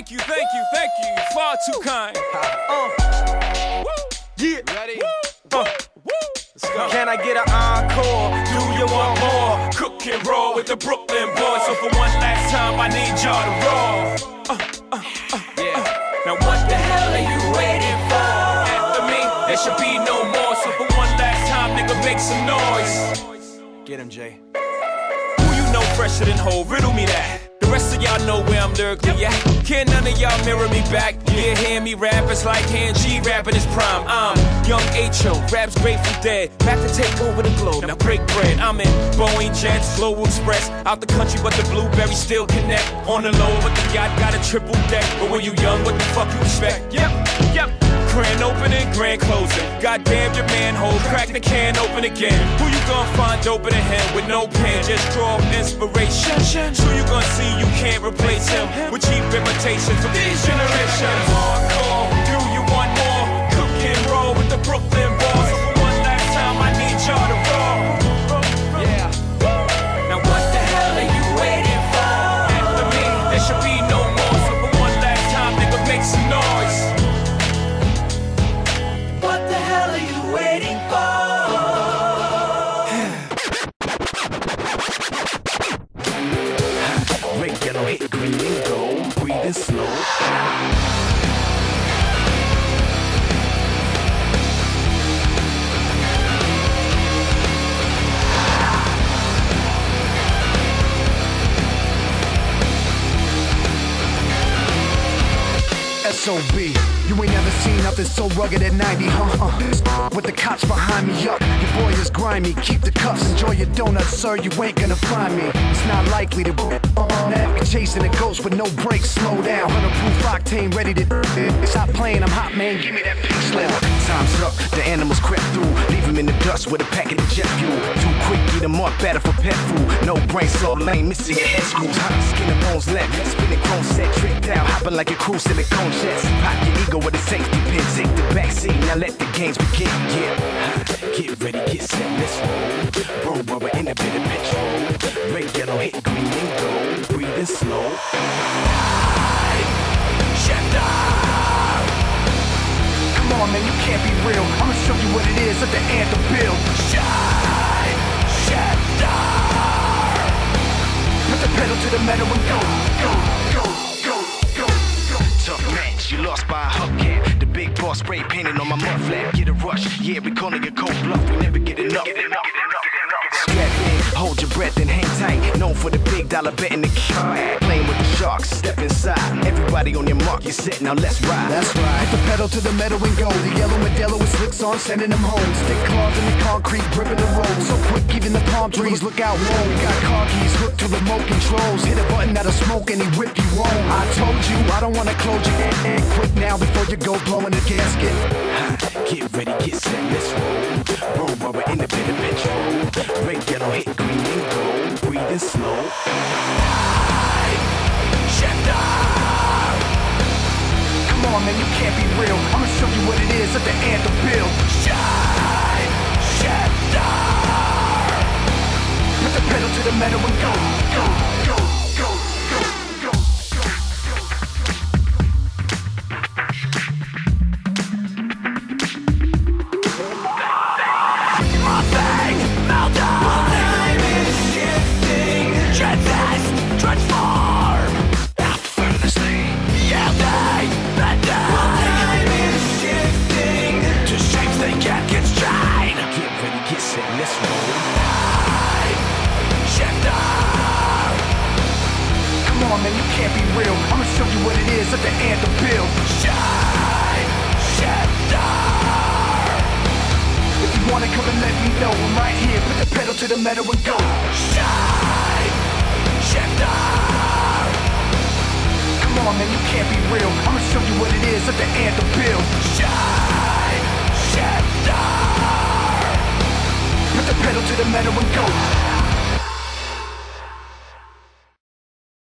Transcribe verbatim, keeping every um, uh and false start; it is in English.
Thank you, thank you, thank you. You're far too kind. Uh. Woo. Yeah. Ready? Woo. Uh. Woo. Let's go. Can I get an encore? Do you want more? Cook and roll with the Brooklyn boys. So for one last time, I need y'all to roll. Uh, uh, uh, yeah. Uh. Now what the hell are you waiting for? After me, there should be no more. So for one last time, nigga, make some noise. Get him, Jay. Who you know fresher than Ho? Riddle me that. The rest of y'all know where I'm lyrically at. Can none of y'all mirror me back? Yeah, hear me rap, it's like hand G rapping his prime. I'm young H O, raps Grateful Dead, back to take over the globe. Now break bread, I'm in Boeing Jets, Global Express. Out the country, but the blueberries still connect. On the low, but the yacht got a triple deck. But when you young, what the fuck you expect? Yep, yep. Grand opening, grand closing. Goddamn your manhole, crack the can open again. Who you gonna find open in him with no pen? Just draw inspiration. Who you gonna see you can't replace him with cheap imitations of these generations? Hardcore, do you want more? Cook and roll with the Brooklyn boys. So for one last time, I need y'all to roll. Yeah. Now what the hell are you waiting for? After me, there should be no more. So for one last time, nigga, make some noise. What the hell are you waiting for? Red, yellow, hit green and gold. Breathing slow. S O B, you ain't never seen nothing so rugged at ninety, huh? Uh, with the cops behind me up, your boy is grimy. Keep the cuffs, enjoy your donuts, sir. You ain't gonna find me. It's not likely to be uh, chasing a ghost with no brakes. Slow down, one hundred proof octane, ready to stop playing. I'm hot, man. Give me that pink slip. Time's up, the animals crept through. Leave him in the dust with a packet of jet fuel. Too quick, eat him up, better for pet food. No brain, so lame, missing your head screws. Hot skin and bones left, spinning chrome set, tricked out, hopping like a cruise silicone chest. Pop your ego with a safety pin, take the backseat, now let the games begin. Yeah, get ready, get set, let's roll. Bro, rubber in a bit of petrol. Red, yellow, hit green and gold. Breathing slow. Shifter! Come on, man, you can't be real. I'ma show you what it is at the anthem build. Shine, Shifter! Put the pedal to the metal and go, go, go, go, go, go. Tough match, you lost by a hubcap. The big boss spray painting on my mud flap. Get a rush, yeah, we calling it cold bluff. We never get enough. Get enough. Strap in, hold your breath and hang tight. Known for the big dollar betting the cat. Playing with the sharks, step inside. Everybody on your mark, you set, now let's ride. That's right. Put the pedal to the metal and go. The yellow Modelo with slicks on, sending them home. Stick claws in the concrete, gripping the road. So quick, even the palm trees look out low. We got car keys hooked to remote controls. Hit a button out of smoke and he whip you home. I told you, I don't wanna close your head. Quick now before you go blowing the gasket. Get ready, get set, let's roll. Roll rubber in a bit of petrol. Red, yellow, hit green and gold. Breathing slow. Shifter! Come on, man, you can't be real. I'ma show you what it is at the anthem build. Shine, Shifter! Put the pedal to the metal and go, go, go, go, go, go, go. My thing, melted! My time is shifting. Transist, transform! Effortlessly, yielding, bending. My time is shifting. To shapes they can't constrain. Get ready, get set, let's roll. Shifter! Come on, man, you can't be real. I'ma show you what it is at the anthem build. Shine, Shifter! If you wanna come and let me know, I'm right here. Put the pedal to the metal and go. Shine, Shifter! Come on, man, you can't be real. I'ma show you what it is at the anthem build. Shine, Shifter! Put the pedal to the metal and go.